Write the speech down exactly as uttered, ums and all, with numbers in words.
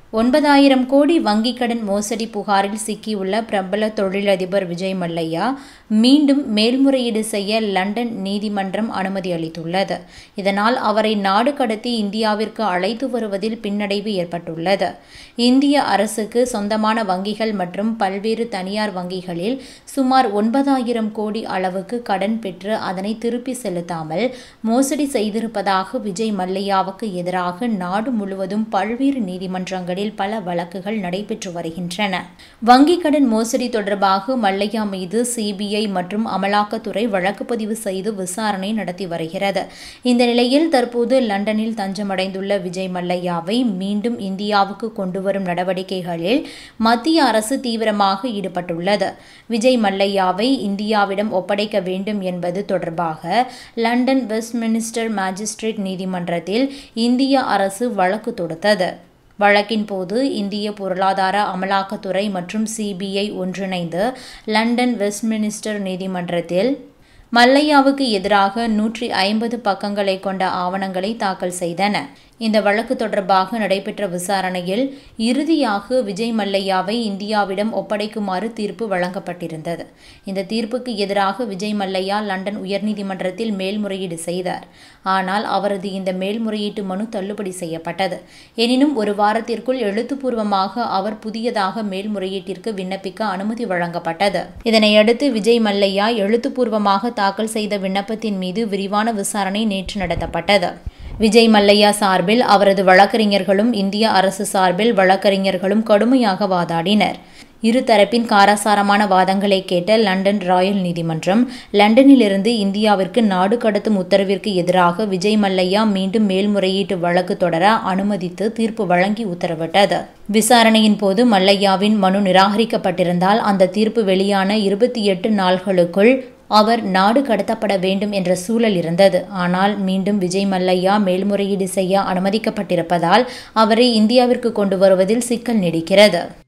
ஒன்பதாயிரம் கோடி வங்கிக் கடன் மோசடி புகாரில் சிக்கியுள்ள பிரபல தொழிலதிபர் விஜய் மல்லையா மீண்டும் மேல்முறையீடு செய்ய லண்டன் நீதிமன்றம் அனுமதி அளித்துள்ளது. இதனால் அவரை நாடு கடத்தி இந்தியாவிற்கு அழைத்து வருவதில் பின்னடைவு ஏற்பட்டுள்ளது. இந்திய அரசுக்கு சொந்தமான வங்கிகள் மற்றும் பல்வேறு தனியார் வங்கிகளில் சுமார் ஒன்பதாயிரம் கோடி அளவுக்கு கடன் பெற்று அதனை திருப்பி செலுத்தாமல் மோசடி செய்திருப்பதாக விஜய் மல்லையாவுக்கு எதிராக நாடு முழுவதும் பல்வேறு நீதிமன்றங்கள் பல வழக்குகள் நடைபெற்று வருகின்றன. வங்கிக் கடன் மோசடி தொடர்பாக மல்லையா மீது சிபிஐ மற்றும் அமலாக்கத்துறை வழக்கு பதிவு செய்து விசாரணை நடத்தி வருகிறது. இந்த நிலையில் தற்போது லண்டனில் தஞ்சமடைந்துள்ள விஜய் மல்லையாவை மீண்டும் இந்தியாவுக்கு கொண்டு வரும் நடவடிக்கைகளில் மத்திய அரசு தீவிரமாக ஈடுபட்டுள்ளது. விஜய் மல்லையாவை இந்தியாவிடம் ஒப்படைக்க வேண்டும் என்பது தொடர்பாக லண்டன் வெஸ்ட்மினிஸ்டர் மாஜிஸ்ட்ரேட் நீதிமன்றத்தில் இந்திய அரசு வழக்கு தொடுத்தது. வழக்கின் போது இந்திய பொருளாதார அமலாக்கத்துறை மற்றும் சிபிஐ ஒன்றிணைந்து லண்டன் வெஸ்ட்மினிஸ்டர் நீதிமன்றத்தில் மல்லையாவுக்கு எதிராக நூற்றி ஐம்பது பக்கங்களை கொண்ட ஆவணங்களை தாக்கல் செய்தன. இந்த வழக்கு தொடர்பாக நடைபெற்ற விசாரணையில் இறுதியாக விஜய் மல்லையாவை இந்தியாவிடம் ஒப்படைக்குமாறு தீர்ப்பு வழங்கப்பட்டிருந்தது. இந்த தீர்ப்புக்கு எதிராக விஜய் மல்லையா லண்டன் உயர்நீதிமன்றத்தில் மேல்முறையீடு செய்தார். ஆனால் அவரது இந்த மேல்முறையீட்டு மனு தள்ளுபடி செய்யப்பட்டது. எனினும் ஒரு வாரத்திற்குள் எழுத்துப்பூர்வமாக அவர் புதியதாக மேல்முறையீட்டிற்கு விண்ணப்பிக்க அனுமதி வழங்கப்பட்டது. இதனையடுத்து விஜய் மல்லையா எழுத்துப்பூர்வமாக தாக்கல் செய்த விண்ணப்பத்தின் மீது விரிவான விசாரணை நேற்று நடத்தப்பட்டது. விஜய் மல்லையா சார்பில் அவரது வழக்கறிஞர்களும் இந்திய அரசு சார்பில் வழக்கறிஞர்களும் கடுமையாக வாதாடினர். இருதரப்பின் காரசாரமான வாதங்களை கேட்ட லண்டன் ராயல் நீதிமன்றம் லண்டனிலிருந்து இந்தியாவிற்கு நாடு கடத்தும் உத்தரவிற்கு எதிராக விஜய் மல்லையா மீண்டும் மேல்முறையீட்டு வழக்கு தொடர அனுமதித்து தீர்ப்பு வழங்கி உத்தரவிட்டது. விசாரணையின் போது மல்லையாவின் மனு நிராகரிக்கப்பட்டிருந்தால் அந்த தீர்ப்பு வெளியான இருபத்தி எட்டு நாள்களுக்குள் அவர் நாடு கடத்தப்பட வேண்டும் என்ற சூழல் இருந்தது. ஆனால் மீண்டும் விஜய் மல்லையா மேல்முறையீடு செய்ய அனுமதிக்கப்பட்டிருப்பதால் அவரை இந்தியாவிற்கு கொண்டு வருவதில் சிக்கல் நீடிக்கிறது.